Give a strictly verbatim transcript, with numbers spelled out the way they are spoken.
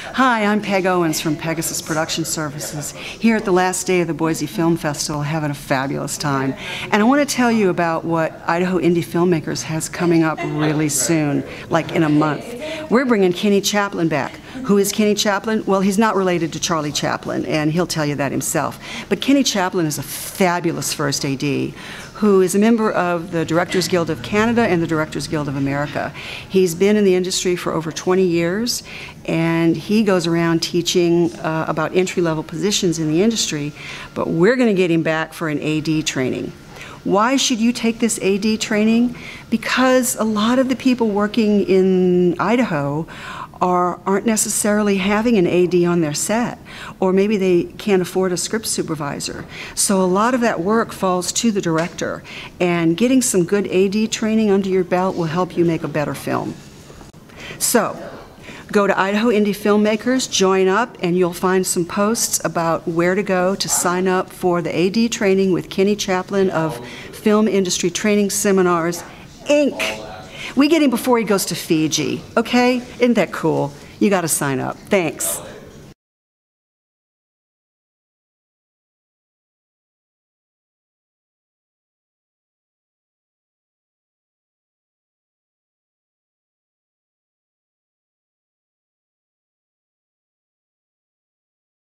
Hi, I'm Peg Owens from Pegasus Production Services, here at the last day of the Boise Film Festival, having a fabulous time. And I want to tell you about what Idaho Indie Filmmakers has coming up really soon, like in a month. We're bringing Kenny Chaplin back. Who is Kenny Chaplin? Well, he's not related to Charlie Chaplin, and he'll tell you that himself. But Kenny Chaplin is a fabulous first A D who is a member of the Directors Guild of Canada and the Directors Guild of America. He's been in the industry for over twenty years, and he goes around teaching uh, about entry-level positions in the industry, but we're going to get him back for an A D training. Why should you take this A D training? Because a lot of the people working in Idaho are, aren't necessarily having an A D on their set, or maybe they can't afford a script supervisor. So a lot of that work falls to the director, and getting some good A D training under your belt will help you make a better film. So, go to Idaho Indie Filmmakers, join up, and you'll find some posts about where to go to sign up for the A D training with Kenny Chaplin of Film Industry Training Seminars, Incorporated. We get him before he goes to Fiji, okay? Isn't that cool? You got to sign up. Thanks.